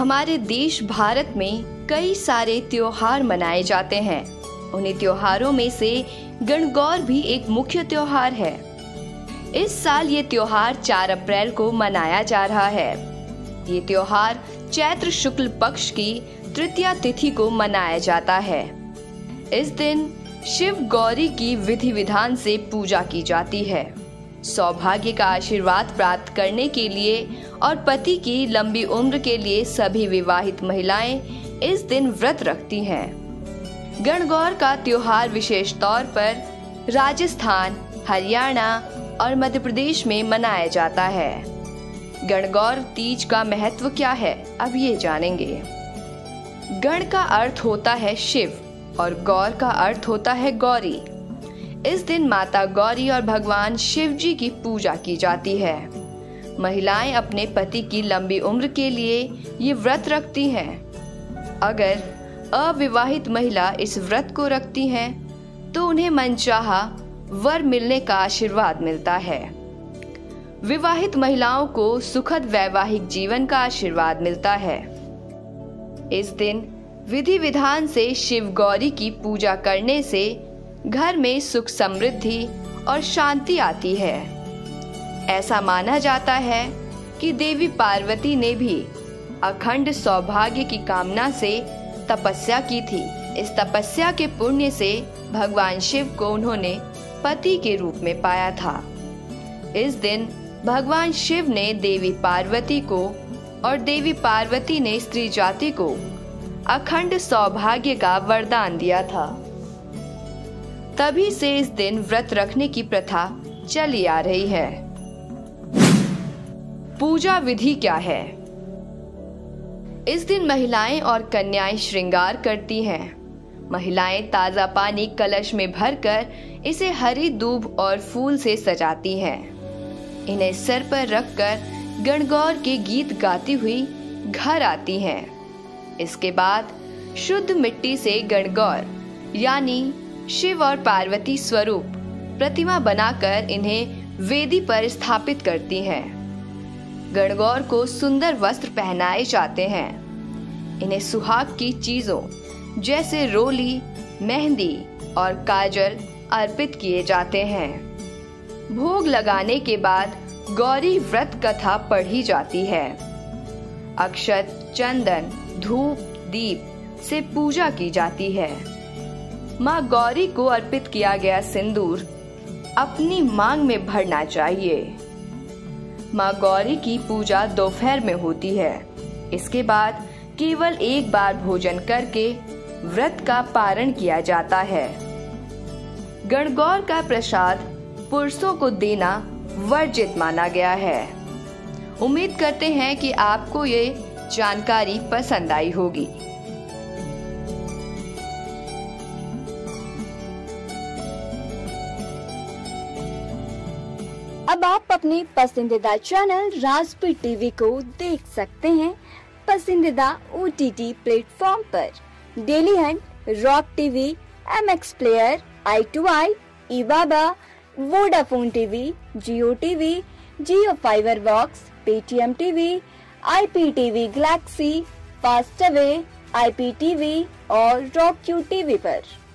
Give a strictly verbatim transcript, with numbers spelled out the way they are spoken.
हमारे देश भारत में कई सारे त्योहार मनाए जाते हैं। उन्हीं त्योहारों में से गणगौर भी एक मुख्य त्योहार है। इस साल ये त्योहार चार अप्रैल को मनाया जा रहा है। ये त्योहार चैत्र शुक्ल पक्ष की तृतीया तिथि को मनाया जाता है। इस दिन शिव गौरी की विधि विधान से पूजा की जाती है। सौभाग्य का आशीर्वाद प्राप्त करने के लिए और पति की लंबी उम्र के लिए सभी विवाहित महिलाएं इस दिन व्रत रखती हैं। गणगौर का त्योहार विशेष तौर पर राजस्थान, हरियाणा और मध्य प्रदेश में मनाया जाता है। गणगौर तीज का महत्व क्या है, अब ये जानेंगे। गण का अर्थ होता है शिव और गौर का अर्थ होता है गौरी। इस दिन माता गौरी और भगवान शिव जी की पूजा की जाती है। महिलाएं अपने पति की लंबी उम्र के लिए ये व्रत रखती हैं। अगर अविवाहित महिला इस व्रत को रखती हैं तो उन्हें मनचाहा वर मिलने का आशीर्वाद मिलता है। विवाहित महिलाओं को सुखद वैवाहिक जीवन का आशीर्वाद मिलता है। इस दिन विधि विधान से शिव गौरी की पूजा करने से घर में सुख समृद्धि और शांति आती है। ऐसा माना जाता है कि देवी पार्वती ने भी अखंड सौभाग्य की कामना से तपस्या की थी। इस तपस्या के पुण्य से भगवान शिव को उन्होंने पति के रूप में पाया था। इस दिन भगवान शिव ने देवी पार्वती को और देवी पार्वती ने स्त्री जाति को अखंड सौभाग्य का वरदान दिया था। तभी से इस दिन व्रत रखने की प्रथा चली आ रही है। पूजा विधि क्या है? इस दिन महिलाएं और कन्याएं श्रृंगार करती हैं। महिलाएं ताजा पानी कलश में भरकर इसे हरी दूब और फूल से सजाती हैं। इन्हें सर पर रखकर गणगौर के गीत गाती हुई घर आती हैं। इसके बाद शुद्ध मिट्टी से गणगौर यानी शिव और पार्वती स्वरूप प्रतिमा बनाकर इन्हें वेदी पर स्थापित करती हैं। गणगौर को सुंदर वस्त्र पहनाए जाते हैं। इन्हें सुहाग की चीजों जैसे रोली, मेहंदी और काजल अर्पित किए जाते हैं। भोग लगाने के बाद गौरी व्रत कथा पढ़ी जाती है। अक्षत, चंदन, धूप, दीप से पूजा की जाती है। माँ गौरी को अर्पित किया गया सिंदूर अपनी मांग में भरना चाहिए। माँ गौरी की पूजा दोपहर में होती है। इसके बाद केवल एक बार भोजन करके व्रत का पारण किया जाता है। गणगौर का प्रसाद पुरुषों को देना वर्जित माना गया है। उम्मीद करते हैं कि आपको ये जानकारी पसंद आई होगी। अब आप अपने पसंदीदा चैनल राजपूत टीवी को देख सकते हैं पसंदीदा ओटीटी प्लेटफॉर्म पर। Daily Hunt, Rock TV, MX Player, I two I, ईबाबा, Vodafone TV, Jio TV, Jio fiber box, Paytm TV, IPTV Galaxy, Fastway, IPTV और रॉक क्यू टीवी पर।